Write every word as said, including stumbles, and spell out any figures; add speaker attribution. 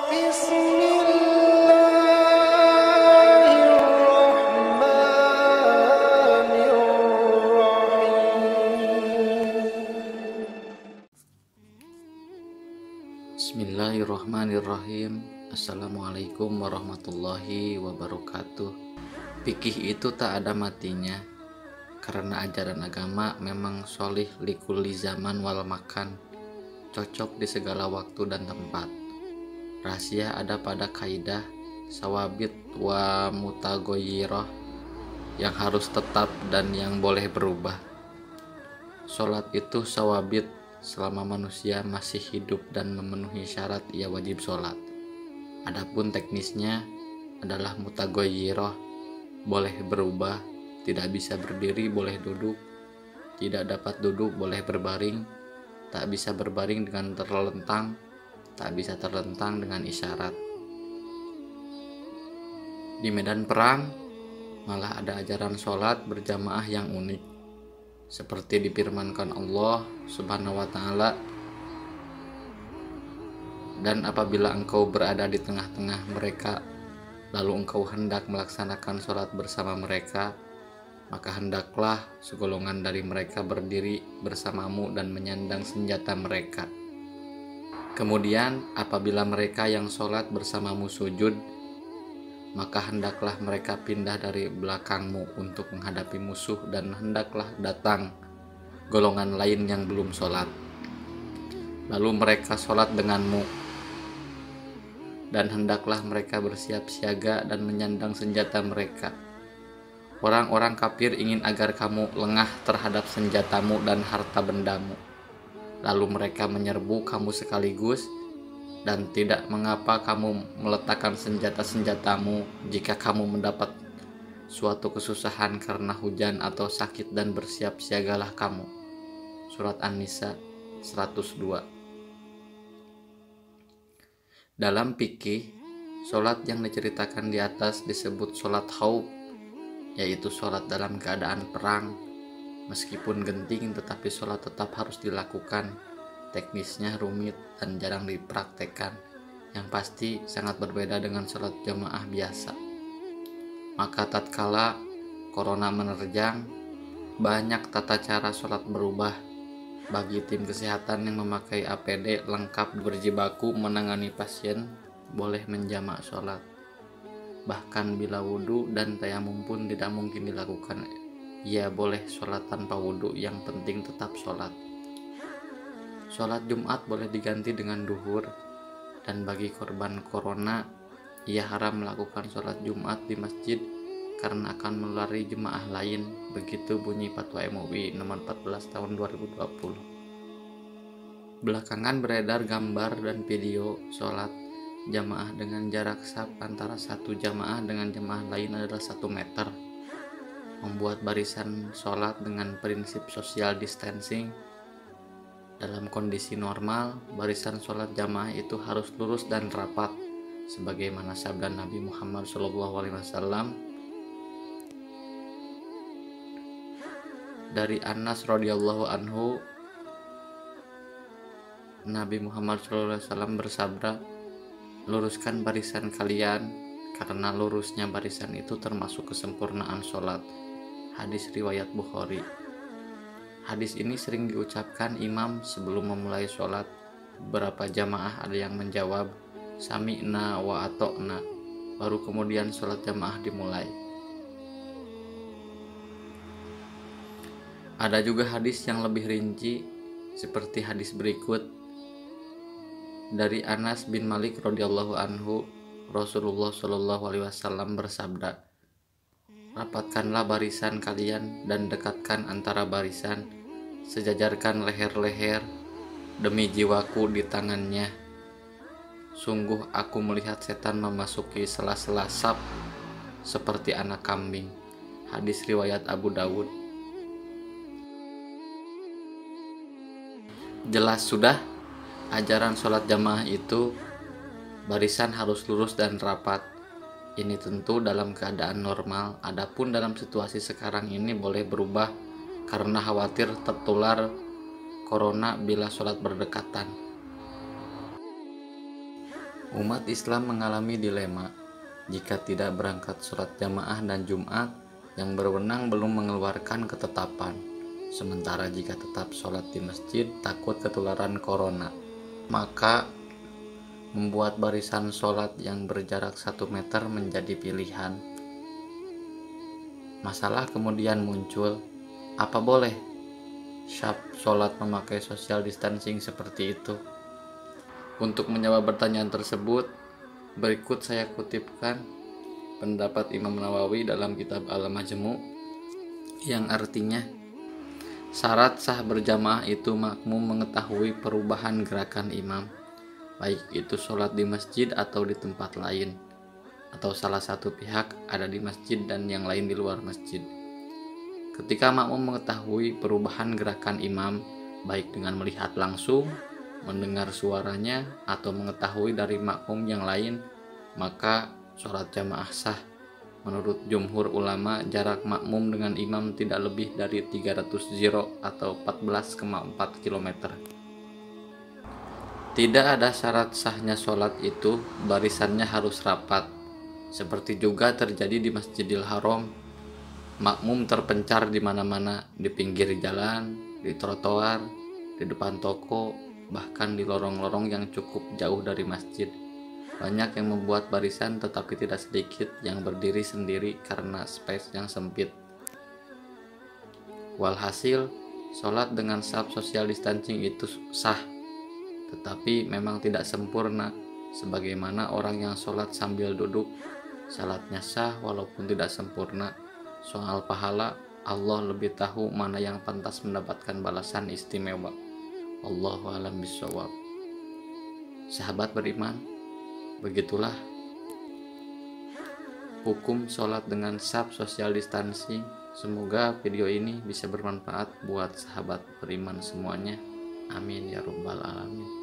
Speaker 1: Bismillahirrahmanirrahim. Assalamualaikum warahmatullahi wabarakatuh. Fikih itu tak ada matinya, karena ajaran agama memang sholih likulli zaman wal makan, cocok di segala waktu dan tempat. Rahasia ada pada kaidah sawabit wa mutagoyirah, yang harus tetap dan yang boleh berubah. Sholat itu sawabit, selama manusia masih hidup dan memenuhi syarat ia wajib sholat. Adapun teknisnya adalah mutagoyirah, boleh berubah, tidak bisa berdiri boleh duduk, tidak dapat duduk boleh berbaring, tak bisa berbaring dengan terlentang, tak bisa terlentang dengan isyarat. Di medan perang malah ada ajaran sholat berjamaah yang unik, seperti difirmankan Allah Subhanahu wa ta'ala, dan apabila engkau berada di tengah-tengah mereka, lalu engkau hendak melaksanakan sholat bersama mereka, maka hendaklah segolongan dari mereka berdiri bersamamu dan menyandang senjata mereka. Kemudian apabila mereka yang sholat bersamamu sujud, maka hendaklah mereka pindah dari belakangmu untuk menghadapi musuh, dan hendaklah datang golongan lain yang belum sholat, lalu mereka sholat denganmu, dan hendaklah mereka bersiap siaga dan menyandang senjata mereka. Orang-orang kafir ingin agar kamu lengah terhadap senjatamu dan harta bendamu, lalu mereka menyerbu kamu sekaligus, dan tidak mengapa kamu meletakkan senjata-senjatamu jika kamu mendapat suatu kesusahan karena hujan atau sakit, dan bersiap siagalah kamu. Surat An-Nisa seratus dua. Dalam fikih, sholat yang diceritakan di atas disebut sholat khauf, yaitu sholat dalam keadaan perang. Meskipun genting, tetapi sholat tetap harus dilakukan. Teknisnya rumit dan jarang dipraktekkan, yang pasti sangat berbeda dengan sholat jamaah biasa. Maka tatkala corona menerjang, banyak tata cara sholat berubah. Bagi tim kesehatan yang memakai A P D lengkap berjibaku menangani pasien, boleh menjamak sholat. Bahkan bila wudhu dan tayamum pun tidak mungkin dilakukan, ia boleh sholat tanpa wudhu, yang penting tetap sholat. Sholat Jumat boleh diganti dengan duhur, dan bagi korban corona, ia haram melakukan sholat Jumat di masjid karena akan menulari jemaah lain. Begitu bunyi Fatwa M U I nomor empat belas tahun dua ribu dua puluh. Belakangan beredar gambar dan video sholat jamaah dengan jarak saf antara satu jamaah dengan jamaah lain adalah satu meter. Membuat barisan sholat dengan prinsip social distancing. Dalam kondisi normal, barisan sholat jamaah itu harus lurus dan rapat, sebagaimana sabda Nabi Muhammad shallallahu alaihi wasallam. Dari Anas radhiyallahu anhu, Nabi Muhammad shallallahu alaihi wasallam bersabda, luruskan barisan kalian, karena lurusnya barisan itu termasuk kesempurnaan sholat. Hadis riwayat Bukhari. Hadis ini sering diucapkan imam sebelum memulai sholat. Beberapa jamaah ada yang menjawab sami'na wa atokna, baru kemudian sholat jamaah dimulai. Ada juga hadis yang lebih rinci, seperti hadis berikut. Dari Anas bin Malik radhiyallahu anhu, Rasulullah shallallahu alaihi wasallam bersabda, rapatkanlah barisan kalian dan dekatkan antara barisan, sejajarkan leher-leher, demi jiwaku di tangannya. Sungguh aku melihat setan memasuki sela-sela saf seperti anak kambing. Hadis riwayat Abu Dawud. Jelas sudah, ajaran sholat jamaah itu barisan harus lurus dan rapat. Ini tentu dalam keadaan normal. Adapun dalam situasi sekarang ini boleh berubah karena khawatir tertular corona bila sholat berdekatan. Umat Islam mengalami dilema jika tidak berangkat sholat jamaah dan Jumat yang berwenang belum mengeluarkan ketetapan. Sementara jika tetap sholat di masjid takut ketularan corona, maka membuat barisan sholat yang berjarak satu meter menjadi pilihan. Masalah kemudian muncul, apa boleh syab sholat memakai social distancing seperti itu? Untuk menjawab pertanyaan tersebut, berikut saya kutipkan pendapat Imam Nawawi dalam kitab Al-Majmu' yang artinya, syarat sah berjamaah itu makmum mengetahui perubahan gerakan imam, baik itu sholat di masjid atau di tempat lain, atau salah satu pihak ada di masjid dan yang lain di luar masjid. Ketika makmum mengetahui perubahan gerakan imam, baik dengan melihat langsung, mendengar suaranya, atau mengetahui dari makmum yang lain, maka sholat jamaah sah. Menurut jumhur ulama, jarak makmum dengan imam tidak lebih dari tiga ratus ziro atau empat belas koma empat kilometer. Tidak ada syarat sahnya sholat itu, barisannya harus rapat. Seperti juga terjadi di Masjidil Haram, makmum terpencar di mana-mana, di pinggir jalan, di trotoar, di depan toko, bahkan di lorong-lorong yang cukup jauh dari masjid. Banyak yang membuat barisan, tetapi tidak sedikit yang berdiri sendiri karena space yang sempit. Walhasil, sholat dengan saf social distancing itu sah, tetapi memang tidak sempurna. Sebagaimana orang yang sholat sambil duduk, salatnya sah walaupun tidak sempurna. Soal pahala, Allah lebih tahu mana yang pantas mendapatkan balasan istimewa. Allahu a'lam bishawab. Sahabat beriman, begitulah hukum sholat dengan saf social distancing. Semoga video ini bisa bermanfaat buat sahabat beriman semuanya. Amin ya rabbal alamin.